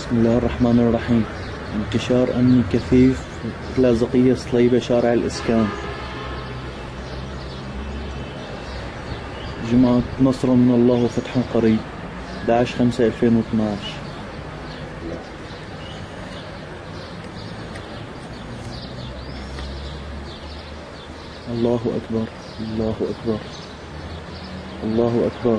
بسم الله الرحمن الرحيم. انتشار أمني كثيف لاذقية صليبة شارع الإسكان. جمعة نصر من الله وفتح قريب 11/5/2012. الله أكبر، الله أكبر، الله أكبر.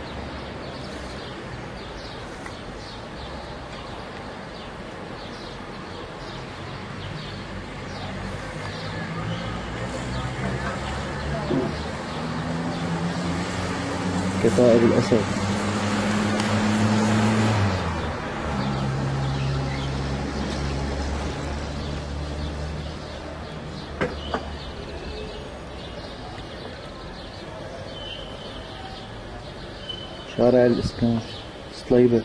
كتائب الأسد. شارع الإسكان صليبة.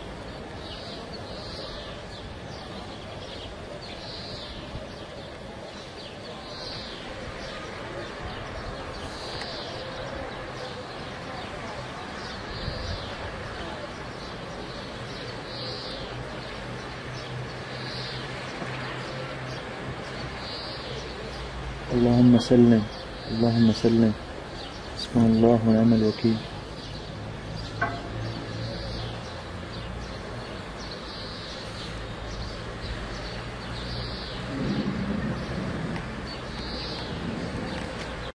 اللهم سلم، اللهم سلم. حسبنا الله ونعم الوكيل.